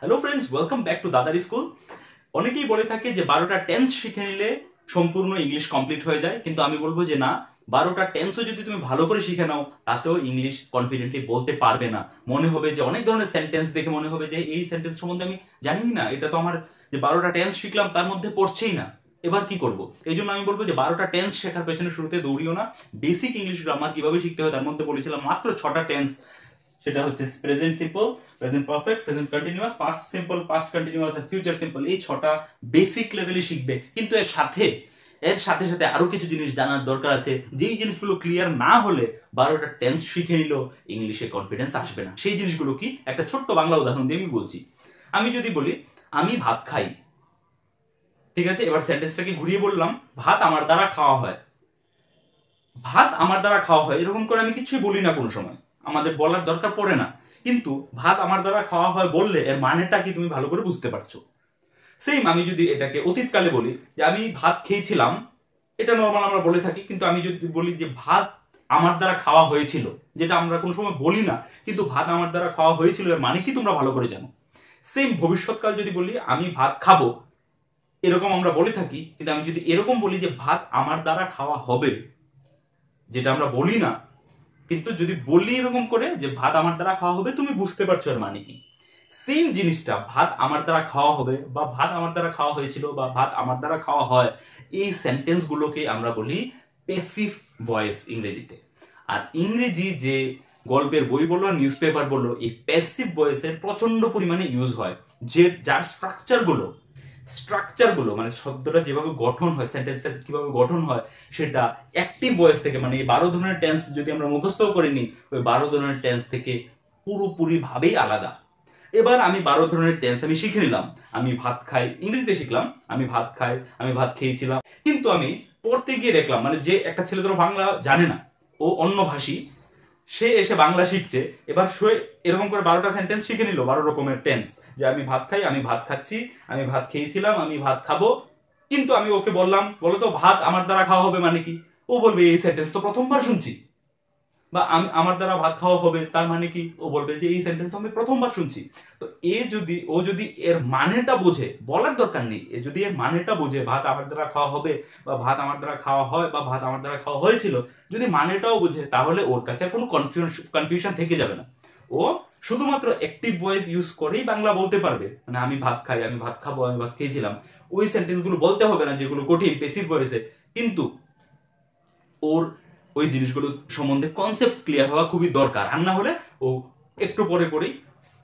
Hello friends, welcome back to দাদার school. অনেকেই বলে থাকে যে 12টা টেন্স শিখে নিলে সম্পূর্ণ ইংলিশ কমপ্লিট হয়ে যায়, কিন্তু আমি বলবো যে না, 12টা টেন্সও যদি তুমি ভালো করে শিখে নাও তাতেও ইংলিশ কনফিডেন্টলি বলতে পারবে না। মনে হবে যে অনেক ধরনের সেন্টেন্স দেখে মনে হবে যে এই সেন্টেন্স সম্বন্ধে আমি জানি না, এটা তো আমার যে 12টা টেন্স শিখলাম তার মধ্যে পড়ছেই না, এবার কি করব। এই জন্য আমি বলবো যে 12টা টেন্স শেখার পেছনে শুরুতে দৌড়িও না। বেসিক ইংলিশ গ্রামার কিভাবে শিখতে হয় তার মধ্যে বলেছিলাম মাত্র 6টা টেন্স। সেটা হচ্ছে present simple, present perfect, present continuous, past simple, past continuous আর ফিউচার সিম্পল। এই 6টা বেসিক লেভেলে শিখবে, কিন্তু এর সাথে সাথে আরো কিছু জিনিস জানার দরকার আছে। যেই জিনিসগুলো ক্লিয়ার না হলে 12টা টেন্স শিখে নিলেও ইংলিশে কনফিডেন্স আসবে না। সেই জিনিসগুলো কি, একটা ছোট্ট বাংলা উদাহরণ দিয়ে আমি বলছি। আমি যদি বলি আমি ভাত খাই, ঠিক আছে, এবার সেন্টেন্সটাকে ঘুরিয়ে বললাম ভাত আমার দ্বারা খাওয়া হয়। ভাত আমার দ্বারা খাওয়া হয় এরকম করে আমি কিছুই বলি না কোনো সময়, আমাদের বলার দরকার পড়ে না। কিন্তু ভাত আমার দ্বারা খাওয়া হয় বললে এর মানেটা কি তুমি ভালো করে বুঝতে পারছো। সেম আমি যদি এটাকে অতীতকালে বলি যে আমি ভাত খেয়েছিলাম, এটা নর্মাল আমরা বলে থাকি, কিন্তু আমি যদি বলি যে ভাত আমার দ্বারা খাওয়া হয়েছিল, যেটা আমরা কোনো সময় বলি না, কিন্তু ভাত আমার দ্বারা খাওয়া হয়েছিল এর মানে কি তোমরা ভালো করে জানো। সেম ভবিষ্যৎকাল যদি বলি আমি ভাত খাবো, এরকম আমরা বলে থাকি, কিন্তু আমি যদি এরকম বলি যে ভাত আমার দ্বারা খাওয়া হবে, যেটা আমরা বলি না, কিন্তু যদি বলি এরকম করে যে ভাত আমার দ্বারা খাওয়া হবে, তুমি বুঝতে পারছো এর মানে কি। সেম জিনিসটা ভাত আমার দ্বারা খাওয়া হবে বা ভাত আমার দ্বারা খাওয়া হয়েছিল বা ভাত আমার দ্বারা খাওয়া হয়, এই সেন্টেন্স গুলোকে আমরা বলি প্যাসিভ ভয়েস ইংরেজিতে। আর ইংরেজি যে গল্পের বই বলো আর নিউজ পেপার বলো, এই প্যাসিভ ভয়েসের প্রচন্ড পরিমাণে ইউজ হয়। যার স্ট্রাকচারগুলো মানে শব্দটা যেভাবে গঠন হয়, সেন্টেন্সটা কিভাবে গঠন হয়, সেটা অ্যাক্টিভ ভয়েস থেকে, মানে এই 12 ধরনের টেন্স যদি আমরা মুখস্থ করে নিই, ওই 12 ধরনের টেন্স থেকে পুরোপুরি ভাবেই আলাদা। এবার আমি 12 ধরনের টেন্স আমি শিখে নিলাম। আমি ভাত খাই ইংরেজিতে শিখলাম, আমি ভাত খাই, আমি ভাত খেয়েছিলাম, কিন্তু আমি পড়তে গিয়ে দেখলাম মানে যে একটা ছেলে ধরো বাংলা জানে না, ও অন্য ভাষী, সে এসে বাংলা শিখছে, এবার সে এরকম করে 12টা সেন্টেন্স শিখে নিল, 12 রকমের টেন্স, যে আমি ভাত খাই, আমি ভাত খাচ্ছি, আমি ভাত খেয়েছিলাম, আমি ভাত খাবো। কিন্তু আমি ওকে বললাম বলো তো ভাত আমার দ্বারা খাওয়া হবে মানে কি, ও বলবে এই সেন্টেন্স তো প্রথমবার শুনছি। বা আমি আমার দ্বারা ভাত খাওয়া হবে তার মানে কি, ও বলবে যে এই সেন্টেন্স তো আমি প্রথমবার শুনছি। তো ও যদি এর মানেটা বোঝে, বলার দরকার নেই, এ যদি এর মানেটা বোঝে ভাত আমার দ্বারা খাওয়া হবে বা ভাত আমার দ্বারা খাওয়া হয় বা ভাত আমার দ্বারা খাওয়া হয়েছিল, যদি মানেটাও বোঝে, তাহলে ওর কাছে আর কোনো কনফিউশন থেকে যাবে না। ও শুধুমাত্র অ্যাক্টিভ ভয়েস ইউজ করেই বাংলা বলতে পারবে, মানে আমি ভাত খাই, আমি ভাত খাবো, আমি ভাত খেয়েছিলাম, ওই সেন্টেন্সগুলো বলতে হবে না যেগুলো কঠিন প্যাসিভ ভয়েসে। কিন্তু ওর ওই জিনিসগুলো সম্বন্ধে কনসেপ্ট ক্লিয়ার হওয়া খুবই দরকার, আর না হলে ও একটু পরে পরেই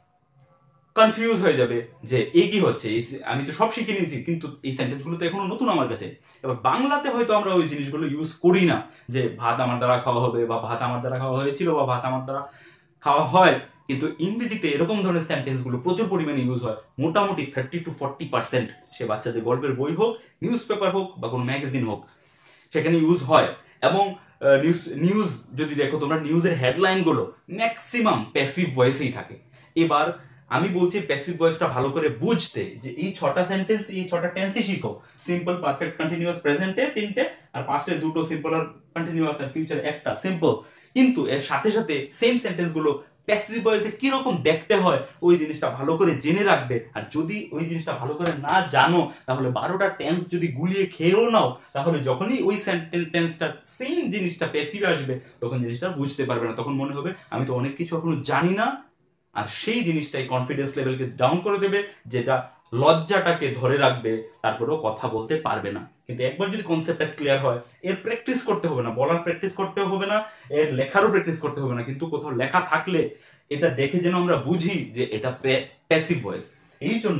কনফিউজ হয়ে যাবে যে এই কি হচ্ছে, আমি তো সব শিখে নিয়েছি কিন্তু এই সেন্টেন্সগুলো তো এখনো নতুন আমার কাছে। এবার বাংলাতে হয়তো আমরা ওই জিনিসগুলো ইউজ করি না, যে ভাত আমার দ্বারা খাওয়া হবে বা ভাত আমার দ্বারা খাওয়া হয়েছিল বা ভাত আমার দ্বারা খাওয়া হয়, কিন্তু ইংরেজিতে এরকম ধরনের সেন্টেন্সগুলো প্রচুর পরিমাণে ইউজ হয়। মোটামুটি 30-40%, সে বাচ্চাদের গল্পের বই হোক, নিউজ পেপার হোক বা কোনো ম্যাগাজিন হোক, সেখানে ইউজ হয়। এবং নিউজ যদি দেখো তোমরা, নিউজের হেডলাইন গুলো ম্যাক্সিমাম প্যাসিভ ভয়েসেই থাকে। এবার আমি বলছি প্যাসিভ ভয়েসটা ভালো করে বুঝতে, যে এই 6টা সেন্টেন্স, এই 6টা টেন্সই শিখো। সিম্পল, পারফেক্ট, কন্টিনিউয়াস প্রেজেন্টে 3টে, আর পাস্টে 2টো সিম্পল আর কন্টিনিউয়াস, আর ফিউচার একটা সিম্পল। কিন্তু এর সাথে সাথে সেম সেন্টেন্স গুলো প্যাসিভ ভয়েসে কিরকম দেখতে হয় ওই জিনিসটা ভালো করে জেনে রাখবে। আর যদি ওই জিনিসটা ভালো করে না জানো, তাহলে 12টা টেন্স যদি গুলিয়ে খেয়েও নাও, তাহলে যখনই ওই সেন্টেন্সটা সেম জিনিসটা প্যাসিভ আসবে, তখন জিনিসটা বুঝতে পারবে না, তখন মনে হবে আমি তো অনেক কিছু এখনো জানি না। আর সেই জিনিসটাই কনফিডেন্স লেভেলকে ডাউন করে দেবে, যেটা লজ্জাটাকে ধরে রাখবে, তারপরেও কথা বলতে পারবে না। কিন্তু একবার যদি কনসেপ্টটা ক্লিয়ার হয়, এর প্র্যাকটিস করতে হবে না, বলার প্র্যাকটিস করতে হবে না, এর লেখারও প্র্যাকটিস করতে হবে না, কিন্তু কোথাও লেখা থাকলে এটা দেখে যেন আমরা বুঝি যে এটা প্যাসিভ ভয়েস। এই জন্য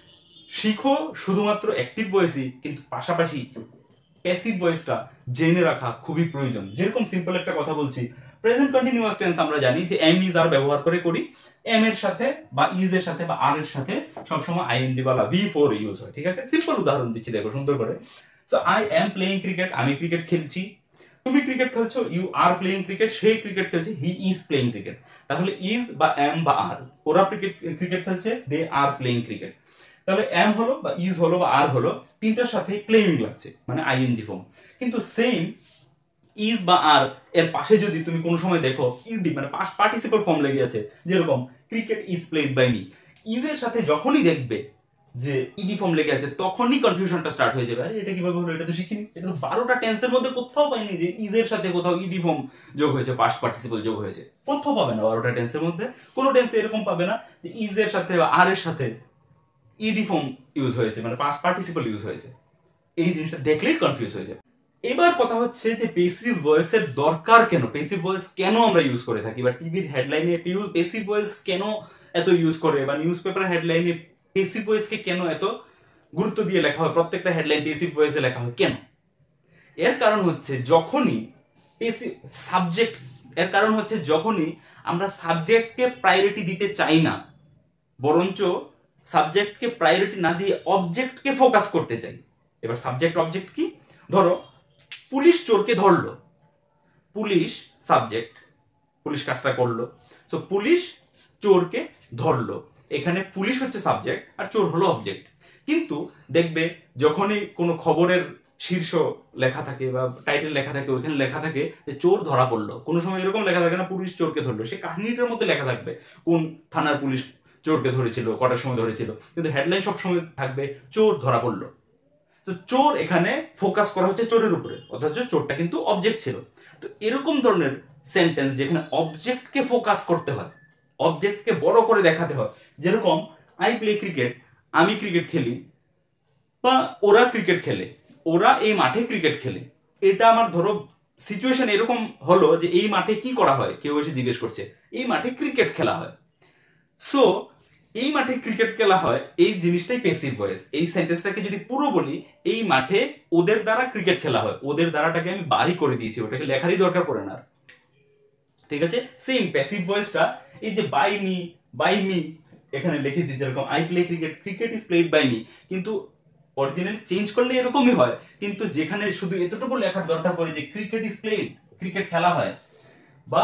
শিখো শুধুমাত্র অ্যাক্টিভ ভয়েসই, কিন্তু পাশাপাশি প্যাসিভ ভয়েসটা জেনে রাখা খুবই প্রয়োজন। যেরকম সিম্পল একটা কথা বলছি, প্রেজেন্ট কন্টিনিউয়াস টেন্স আমরা জানি যে এম ইজ আর ব্যবহার করে করি, এম এর সাথে বা ইজ এর সাথে বা আর এর সাথে সবসময় আইএনজি বালা V4 ইউজ হয়, ঠিক আছে। সিম্পল উদাহরণ দিচ্ছি, দেখো সুন্দর করে। So I am playing cricket, আমি ক্রিকেট খেলছি। তুমি ক্রিকেট খেলছো, ইউ আর প্লেইং ক্রিকেট, সে ক্রিকেট খেলছে, হি ইজ প্লেইং ক্রিকেট। তাহলে ইজ বা এম বা আর, ওরা ক্রিকেট খেলছে, দে আর প্লেইং ক্রিকেট। তাহলে এম হলো বা ইজ হলো বা আর হলো, তিনটার সাথে প্লেইং লাগছে, মানে আইএনজি ফর্ম। কিন্তু সেম ইজ বা আর এর পাশে যদি তুমি কোনো সময় দেখো ইডি মানে পাস্ট পার্টিসিপল ফর্ম লেগে আছে, যেরকম cricket is played by me. Is এর সাথে যখনই দেখবে যে ইডি ফর্ম লেগে আছে তখনই কনফিউশনটা স্টার্ট হয়ে যাবে, আরে এটা কিভাবে হলো, এটা তো শিখিনি, এটা তো 12টা টেন্সের মধ্যে কোথাও পাইনি যে ইজ এর সাথে কোথাও ইডি ফর্ম যোগ হয়েছে, পাস্ট পার্টিসিপল যোগ হয়েছে, কোথাও পাবে না। 12টা টেন্সের মধ্যে কোনো টেন্সে এরকম পাবে না যে ইজ এর সাথে বা আর এর সাথে ইডি ফর্ম ইউজ হয়েছে, মানে পাস্ট পার্টিসিপল ইউজ হয়েছে। এই জিনিসটা দেখলেই কনফিউজ হয়ে যাবে। এবার কথা হচ্ছে যে পেসিভ ভয়েসের দরকার কেন, পেসিভ ভয়েস কেন আমরা ইউজ করে থাকি, বা টিভির হেডলাইনে পেসিভ ভয়েস কেন এত ইউজ করে, বা নিউজ পেপার হেডলাইনে পেসিভ ভয়েসকে কেন এত গুরুত্ব দিয়ে লেখা হয়, প্রত্যেকটা হেডলাইন পেসিভ ভয়েসে লেখা হয় কেন? এর কারণ হচ্ছে যখনই সাবজেক্ট, এর কারণ হচ্ছে যখনই আমরা সাবজেক্টকে প্রায়োরিটি দিতে চাই না, বরঞ্চ সাবজেক্টকে প্রায়োরিটি না দিয়ে অবজেক্টকে ফোকাস করতে চাই। এবার সাবজেক্ট অবজেক্ট কি, ধরো পুলিশ চোরকে ধরলো, পুলিশ সাবজেক্ট, পুলিশ কাজটা করলো, সো পুলিশ চোরকে ধরলো, এখানে পুলিশ হচ্ছে সাবজেক্ট আর চোর হলো অবজেক্ট। কিন্তু দেখবে যখনই কোনো খবরের শীর্ষ লেখা থাকে বা টাইটেল লেখা থাকে, ওইখানে লেখা থাকে যে চোর ধরা পড়লো, কোনো সময় এরকম লেখা থাকে না পুলিশ চোরকে ধরলো, সে কাহিনীটার মধ্যে লেখা থাকবে কোন থানার পুলিশ চোরকে ধরেছিল, কটার সময় ধরেছিল, কিন্তু হেডলাইন সবসময় থাকবে চোর ধরা পড়লো। তো চোর এখানে ফোকাস করা হচ্ছে চোরের উপরে, অথচ চোরটা কিন্তু অবজেক্ট ছিল। তো এরকম ধরনের সেন্টেন্স যেখানে অবজেক্টকে ফোকাস করতে হয়, অবজেক্টকে বড় করে দেখাতে হয়, যেরকম আই প্লে ক্রিকেট, আমি ক্রিকেট খেলি, বা ওরা ক্রিকেট খেলে, ওরা এই মাঠে ক্রিকেট খেলে। এটা আমার ধরো সিচুয়েশন এরকম হলো যে এই মাঠে কি করা হয়, কেউ এসে জিজ্ঞেস করছে, এই মাঠে ক্রিকেট খেলা হয়। সো এই মাঠে ক্রিকেট খেলা হয়, এই জিনিসটাই পেসিভ ভয়েস। এই সেন্টেন্সটাকে যদি পুরো বলি, এই মাঠে ওদের দ্বারা ক্রিকেট খেলা হয়, ওদের দ্বারাটাকে আমি বাড়ি করে দিয়েছি, ওটাকে লেখারই দরকার পড়ে না। ঠিক আছে, সেম প্যাসিভ ভয়েসটা এই যে বাই মি এখানে লিখেছি, যেরকম I play cricket, cricket is played by me, কিন্তু অরিজিনালি চেঞ্জ করলে এরকমই হয়, কিন্তু যেখানে শুধু এতটুকু লেখার দরকার পড়ে যে ক্রিকেট ইজ প্লেড, ক্রিকেট খেলা হয়, বা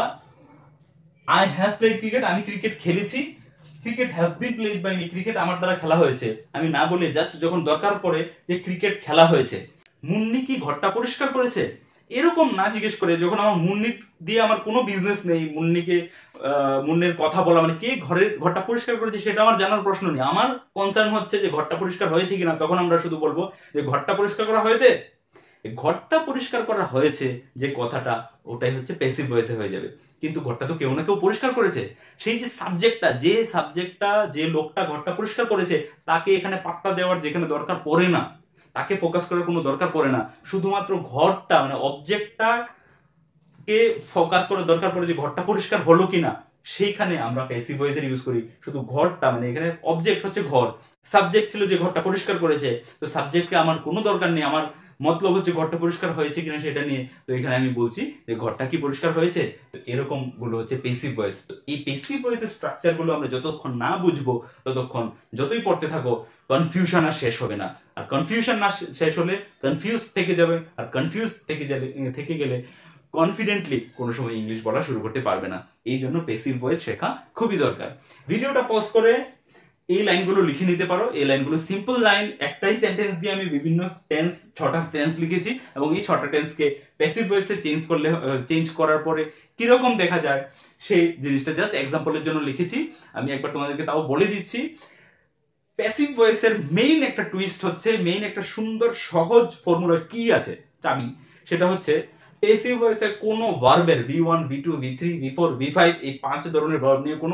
আই হ্যাভ প্লেড ক্রিকেট, আমি ক্রিকেট খেলেছি, cricket have been played by me, cricket আমার দ্বারা খেলা হয়েছে, আমি না বলে জাস্ট যখন দরকার পড়ে যে ক্রিকেট খেলা হয়েছে, মুন্নি কি ঘরটা পরিষ্কার করেছে, এরকম না জিজ্ঞেস করে, যখন আমার মুন্নি দিয়ে আমার কোনো বিজনেস নেই, মুন্নির কথা বলা, মানে কে ঘরটা পরিষ্কার করেছে সেটা আমার জানার প্রশ্ন নেই, আমার কনসার্ন হচ্ছে যে ঘরটা পরিষ্কার হয়েছে কিনা, তখন আমরা শুধু বলবো যে ঘরটা পরিষ্কার করা হয়েছে। ঘরটা পরিষ্কার করা হয়েছে যে কথাটা, ওটাই হচ্ছে প্যাসিভ ভয়েসে হয়ে যাবে, কিন্তু ঘরটা তো কেউ না কেউ পরিষ্কার করেছে। সেই যে সাবজেক্টটা যে লোকটা ঘরটা পরিষ্কার করেছে, তাকে এখানে পাত্তা দেওয়ার যেখানে দরকার পড়ে না, তাকে ফোকাস করার কোনো দরকার পড়ে না, শুধুমাত্র ঘরটা মানে অবজেক্টটা কে ফোকাস করার দরকার পড়ে যে ঘরটা পরিষ্কার হলো কিনা, সেইখানে আমরা প্যাসিভ ভয়েসের ইউজ করি। শুধু ঘরটা মানে এখানে অবজেক্ট হচ্ছে ঘর, সাবজেক্ট ছিল যে ঘরটা পরিষ্কার করেছে, তো সাবজেক্টকে আমার কোনো দরকার নেই, আমার মতলব হচ্ছে ঘরটা পরিষ্কার হয়েছে কিনা সেটা নিয়ে, তো এখানে আমি বলছি যে ঘরটা কি পরিষ্কার হয়েছে। তো এরকম গুলো হচ্ছে পেসিভ ভয়েস। তো এই পেসিভ ভয়েসের স্ট্রাকচার গুলো আমরা যতক্ষণ না বুঝবো, ততক্ষণ যতই পড়তে থাকো কনফিউশন আর শেষ হবে না, আর কনফিউশন না শেষ হলে কনফিউজ থেকে যাবে, আর কনফিউজ থেকে গেলে কনফিডেন্টলি কোনো সময় ইংলিশ বলা শুরু করতে পারবে না। এই জন্য পেসিভ ভয়েস শেখা খুবই দরকার। ভিডিওটা পজ করে এই লাইনগুলো লিখে নিতে পারো। এই লাইনগুলো সিম্পল লাইন, একটাই সেন্টেন্স দিয়ে আমি বিভিন্ন টেন্স, 6টা টেন্স লিখেছি, এবং এই 6টা টেন্সকে প্যাসিভ ভয়েসে চেঞ্জ করার পরে কিরকম দেখা যায় সেই জিনিসটা জাস্ট এক্সাম্পলের জন্য লিখেছি। আমি একবার তোমাদেরকে তাও বলে দিচ্ছি, প্যাসিভ ভয়েসের মেইন একটা টুইস্ট হচ্ছে, মেইন একটা সুন্দর সহজ ফর্মুলা কি আছে, চাবি, সেটা হচ্ছে প্যাসিভ ভয়েসে কোনো ভার্বের V1 V2 V3 V4 V5 এই 5 ধরনের ভার্ব নিয়ে কোনো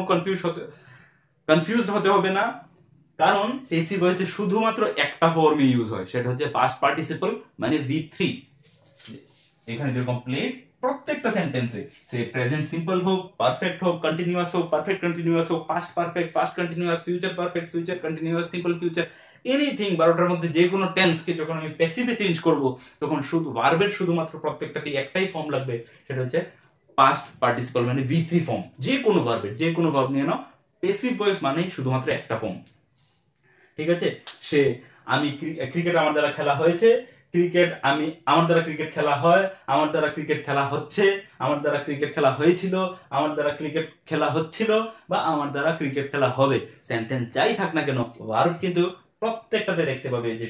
কনফিউজড হতে হবে না, কারণ প্যাসিভ ভয়েসে শুধুমাত্র একটা ফর্মই ইউজ হয়, সেটা হচ্ছে পাস্ট পার্টিসিপল মানে V3। এখানে যেরকম প্লেড, প্রত্যেকটা সেন্টেন্সে সে প্রেজেন্ট সিম্পল হোক, পারফেক্ট হোক, কন্টিনিউয়াস হোক, পারফেক্ট কন্টিনিউয়াস হোক, past perfect, past continuous, future perfect, future continuous, simple future, anything 12টার মধ্যে যে কোনো টেন্সকে যখন আমি প্যাসিভে চেঞ্জ করব, তখন শুধু ভার্বের শুধুমাত্র প্রত্যেকটাতে একটাই ফর্ম লাগবে, সেটা হচ্ছে পাস্ট পার্টিসিপল মানে V3 ফর্ম। যে কোনো ভার্বের যে কোনো ভার্ব নিয়ে নাও, প্যাসিভ ভয়েস মানেই শুধুমাত্র একটা ফর্ম। ঠিক আছে, সে আমি ক্রিকেট আমার দ্বারা খেলা হয়েছে, আমার দ্বারা ক্রিকেট খেলা হয়, আমার দ্বারা ক্রিকেট খেলা হচ্ছে, আমার দ্বারা ক্রিকেট খেলা হয়েছিল, আমার দ্বারা ক্রিকেট খেলা হচ্ছিল, বা আমার দ্বারা ক্রিকেট খেলা হবে। সেন্টেন্স যাই থাক না কেন, ভার্ব কিন্তু প্রত্যেকটাতে দেখতে পাবে যে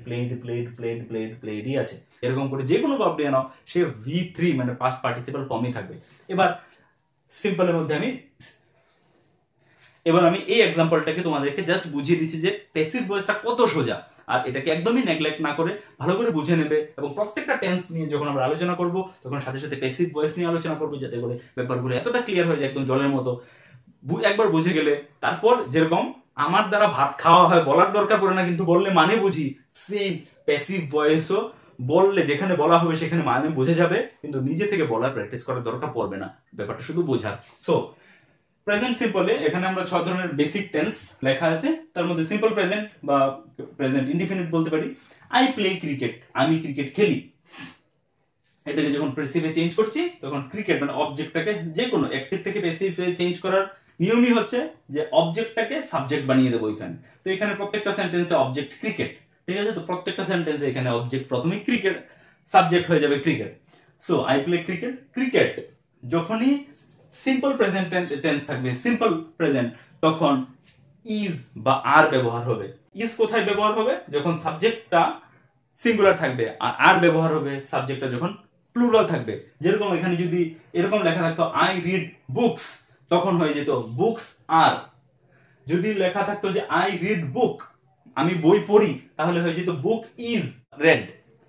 প্লেডই আছে। এরকম করে যে কোনো ভার্ব নিয়ে নাও, সে V3 মানে পাস্ট পার্টিসিপল ফর্মই থাকবে। এবার এবার আমি এই এক্সাম্পলটাকে তোমাদেরকে জাস্ট বুঝিয়ে দিচ্ছি যে প্যাসিভ ভয়েসটা কত সোজা, আর এটাকে একদমই নেগলেক্ট না করে ভালো করে বুঝে নেবে, এবং প্রত্যেকটা টেন্স নিয়ে যখন আমরা আলোচনা করব তখন সাথে সাথে প্যাসিভ ভয়েস নিয়ে আলোচনা করবো, যাতে করে ব্যাপারগুলো এতটা ক্লিয়ার হয়ে যায় একদম জলের মতো। একবার বুঝে গেলে তারপর যেরকম আমার দ্বারা ভাত খাওয়া হয় বলার দরকার পড়ে না, কিন্তু বললে মানে বুঝি, সেম প্যাসিভ ভয়েসও বললে যেখানে বলা হবে সেখানে মানে বুঝে যাবে, কিন্তু নিজে থেকে বলার প্র্যাকটিস করার দরকার পড়বে না, ব্যাপারটা শুধু বোঝার। সো প্রেজেন্ট সিম্পলে এখানে আমরা 6 ধরনের বেসিক টেন্স লেখা আছে, তার মধ্যে সিম্পল প্রেজেন্ট বা প্রেজেন্ট ইনডিফিনিট বলতে পারি। আই প্লে ক্রিকেট, আমি ক্রিকেট খেলি। এটাকে যখন প্যাসিভে চেঞ্জ করছি তখন ক্রিকেট মানে অবজেক্টটাকে যে কোনো অ্যাক্টিভ থেকে প্যাসিভে চেঞ্জ করার নিয়মই হচ্ছে যে অবজেক্টটাকে সাবজেক্ট বানিয়ে দেবো এখানে। তো এখানে প্রত্যেকটা সেন্টেন্সে অবজেক্ট ক্রিকেট, ঠিক আছে? তো প্রত্যেকটা সেন্টেন্সে এখানে অবজেক্ট প্রথমে ক্রিকেট, সাবজেক্ট হয়ে যাবে cricket. So I play cricket, cricket যখনই সিম্পল প্রেজেন্ট টেন্স থাকবে, সিম্পল প্রেজেন্ট, তখন ইজ বা আর ব্যবহার হবে। ইজ কোথায় ব্যবহার হবে? যখন সাবজেক্টটা সিঙ্গুলার থাকবে, আর আর ব্যবহার হবে সাবজেক্টটা যখন প্লুরাল থাকবে। যেরকম এখানে যদি এরকম লেখা থাকতো আই রিড বুকস, তখন হয়ে যেত বুকস আর। যদি লেখা থাকতো যে আই রিড বুক, আমি বই পড়ি, তাহলে হয়ে যেত book is read,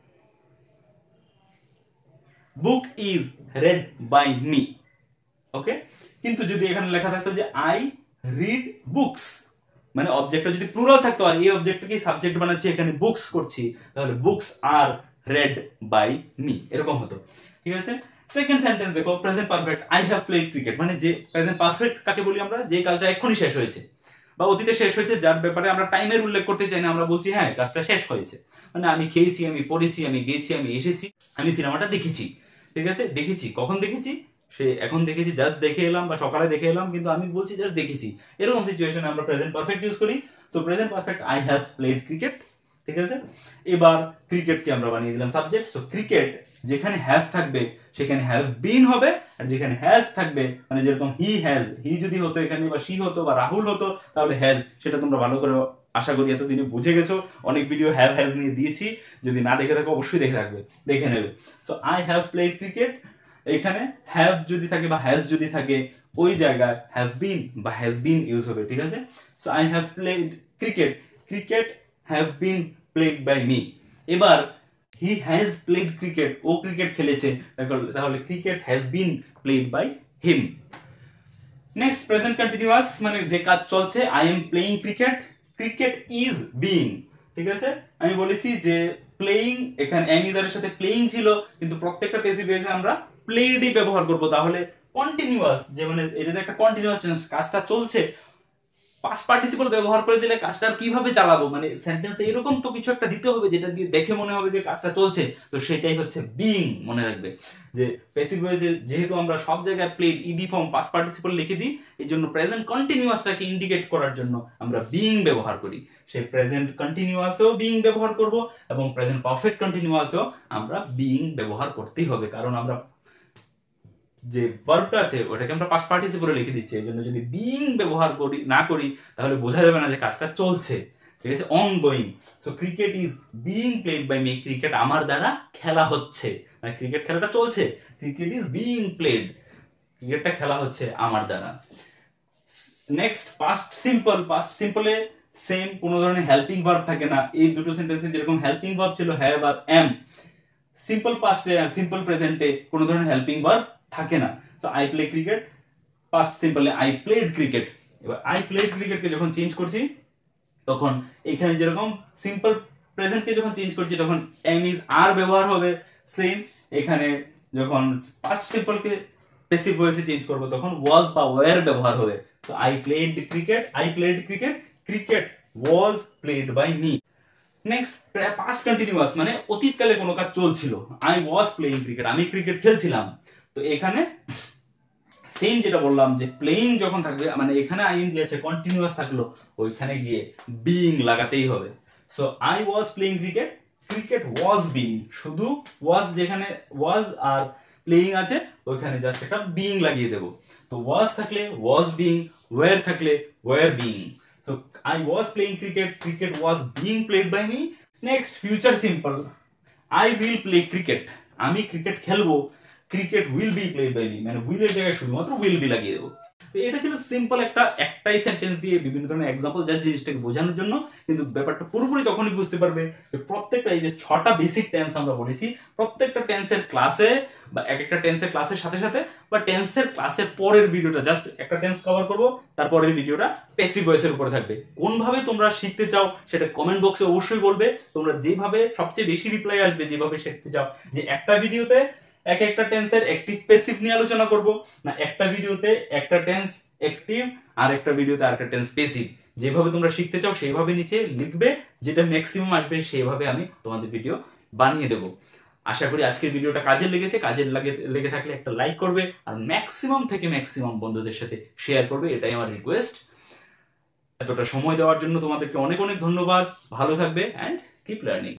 book is read by me. Okay, কিন্তু যদি এখানে লেখা থাকতো যে আই রিড বুকস, মানে অবজেক্টটা যদি প্লুরাল থাকতো আর এই অবজেক্টটাকে সাবজেক্ট বানাচ্ছি এখানে বুকস করছি, তাহলে books are read by me, এরকম হতো। ঠিক আছে? সেকেন্ড সেন্টেন্স দেখো, present perfect, I have played cricket, মানে যে প্রেজেন্ট পারফেক্ট কাকে বলি আমরা? যে কাজটা এক্ষুনি শেষ হয়েছে বা অতীতে শেষ হয়েছে, যার ব্যাপারে আমরা টাইমের উল্লেখ করতে চাই না, আমরা বলছি হ্যাঁ কাজটা শেষ হয়েছে। মানে আমি খেয়েছি, আমি পড়েছি, আমি গেছি, আমি এসেছি, আমি সিনেমাটা দেখেছি। ঠিক আছে? দেখেছি, কখন দেখেছি? সে এখন দেখেছি, জাস্ট দেখে এলাম, বা সকালে দেখে এলাম, কিন্তু আমি বলছি জাস্ট দেখেছি। এরকম সিচুয়েশনে আমরা প্রেজেন্ট পারফেক্ট ইউজ করি। So present perfect, I have played cricket. ঠিক আছে? এবার ক্রিকেটকে আমরা বানিয়ে দিলাম সাবজেক্ট। সো ক্রিকেট যেখানে হ্যাভ থাকবে সেখানে হ্যাভ বিন হবে, আর যেখানে হ্যাজ থাকবে, মানে যেরকম হি হ্যাজ, হি যদি হতো এখানে, বা শি হতো, বা রাহুল হতো, তাহলে হ্যাজ। সেটা তোমরা ভালো করে আশা করি এতদিনে বুঝে গেছো। অনেক ভিডিও হ্যাভ হ্যাজ নিয়ে দিয়েছি, যদি না দেখে থাকো অবশ্যই দেখে নেবে। So I have played cricket, এখানে হ্যাভ যদি থাকে বা হ্যাজ যদি থাকে, ওই জায়গায় হ্যাভ বিন বা হ্যাজ বিন ইউজ হবে। ঠিক আছে? So I have played cricket, cricket have been played by me. এবার হি হ্যাজ প্লেড ক্রিকেট, ও ক্রিকেট খেলেছে, তাহলে cricket has been played by him. Next present continuous, মানে যে কাজ চলছে, I am playing cricket, cricket is being. ঠিক আছে? আমি বলেছি যে প্লেইং, এখানে এম ইজ এর সাথে প্লেইং ছিল, কিন্তু প্রত্যেকটা প্যাসিভ ভয়েসে আমরা প্লেডই ব্যবহার করব। তাহলে কন্টিনিউয়াস, যে মানে এটা একটা কন্টিনিউয়াস টেন্স, কাজটা চলছে, পাস্ট পার্টিসিপল ব্যবহার করে দিলে কাজটা কিভাবে চালাবো? মানে সেন্টেন্সে এরকম তো কিছু একটা দিতে হবে যেটা দিয়ে দেখে মনে হবে যে কাজটা চলছে। তো সেটাই হচ্ছে বিইং। মনে রাখবে যে প্যাসিভ ভয়েসে যেহেতু আমরা সব জায়গায় played ED form past participle লিখে দিই, এই জন্য প্রেজেন্ট কন্টিনিউয়াসটাকে ইন্ডিকেট করার জন্য আমরা বিইং ব্যবহার করি। সেই প্রেজেন্ট কন্টিনিউয়াসেও বিইং ব্যবহার করব, এবং প্রেজেন্ট পারফেক্ট কন্টিনিউয়াসেও আমরা বিইং ব্যবহার করতেই হবে, কারণ আমরা যে ভার্বটা আছে ওটাকে আমরা পাস্ট পার্টিসিপলে লিখে দিচ্ছি। এই জন্য যদি বিইং ব্যবহার না করি তাহলে বোঝা যাবে না যে কাজটা চলছে। ঠিক আছে? Ongoing. So cricket is being played by me, cricket আমার দ্বারা খেলা হচ্ছে, মানে ক্রিকেট খেলাটা চলছে, ক্রিকেট ইজ বিইং প্লেড, ক্রিকেটটা খেলা হচ্ছে আমার দ্বারা। নেক্সট পাস্ট সিম্পল, পাস্ট সিম্পলে সেম কোনো ধরনের হেল্পিং ভার্ব থাকে না। এই দুটো সেন্টেন্সে যেরকম হেল্পিং ভার্ব ছিল হ্যাভ আর এম, সিম্পল পাস্টে আর সিম্পল প্রেজেন্টে কোনো ধরনের হেল্পিং ভার্ব থাকে না। So I play cricket, past সিম্পলে আই প্লেড ক্রিকেট। এবার আই প্লেড ক্রিকেটকে যখন চেঞ্জ করছি তখন এখানে যেরকম সিম্পল প্রেজেন্টকে যখন চেঞ্জ করছি তখন এম ইজ আর ব্যবহার হবে সেম। এখানে যখন পাস্ট সিম্পলকে প্যাসিভ ভয়েসে চেঞ্জ করব তখন ওয়াজ বা ওয়্যার ব্যবহার হবে। So I played cricket, I played cricket, cricket was played by me. Next past continuous, মানে অতীতকালে কোনো কাজ চলছিল, আই ওয়াজ প্লেইং ক্রিকেট, আমি ক্রিকেট খেলছিলাম। তো এখানে সেম যেটা বললাম যে প্লেইং যখন থাকবে, মানে এখানে আইএনজি আছে, কন্টিনিউয়াস থাকলো, ওইখানে গিয়ে বিইং লাগাতেই হবে। So I was playing cricket, cricket was being, শুধু ওয়াজ, যেখানে ওয়াজ আর প্লেইং আছে ওইখানে জাস্ট একটা বিইং লাগিয়ে দেবো। তো ওয়াজ থাকলে ওয়াজ বিইং, ওয়্যার থাকলে were being. So I was playing cricket, cricket was being played by me. Next future simple, I will play cricket, আমি ক্রিকেট খেলবো, cricket will be played by me, মানে will এর জায়গায় শুধুমাত্র will be লাগিয়ে দেবো। তো এটা ছিল সিম্পল একটাই সেন্টেন্স দিয়ে বিভিন্ন ধরনের এক্সাম্পল জাস্ট জিনিসটাকে বোঝানোর জন্য। কিন্তু ব্যাপারটা পুরোপুরি তখনই বুঝতে পারবে যে প্রত্যেকটা এই যে 6টা বেসিক টেন্স আমরা বলেছি, প্রত্যেকটা টেন্সের ক্লাসে বা একটা টেন্সের ক্লাসের সাথে সাথে বা টেন্সের ক্লাসের পরের ভিডিওটা জাস্ট একটা টেন্স কভার করব, তারপরের ভিডিওটা প্যাসিভ ভয়েসের উপরে থাকবে। কোনভাবে তোমরা শিখতে চাও সেটা কমেন্ট বক্সে অবশ্যই বলবে। তোমরা যেভাবে সবচেয়ে বেশি রিপ্লাই আসবে, যেভাবে শিখতে চাও, যে একটা ভিডিওতে একটা টেন্সের অ্যাক্টিভ প্যাসিভ নিয়ে আলোচনা করব, না একটা ভিডিওতে একটা টেন্স অ্যাক্টিভ আর একটা ভিডিওতে আর একটা টেন্স প্যাসিভ, যেভাবে তোমরা শিখতে চাও সেইভাবে নিচে লিখবে, যেটা ম্যাক্সিমাম আসবে সেইভাবে আমি তোমাদের ভিডিও বানিয়ে দেবো। আশা করি আজকের ভিডিওটা কাজে লেগেছে। লেগে থাকলে একটা লাইক করবে আর ম্যাক্সিমাম থেকে ম্যাক্সিমাম বন্ধুদের সাথে শেয়ার করবে, এটাই আমার রিকোয়েস্ট। এতটা সময় দেওয়ার জন্য তোমাদেরকে অনেক অনেক ধন্যবাদ। ভালো থাকবে অ্যান্ড কিপ লার্নিং।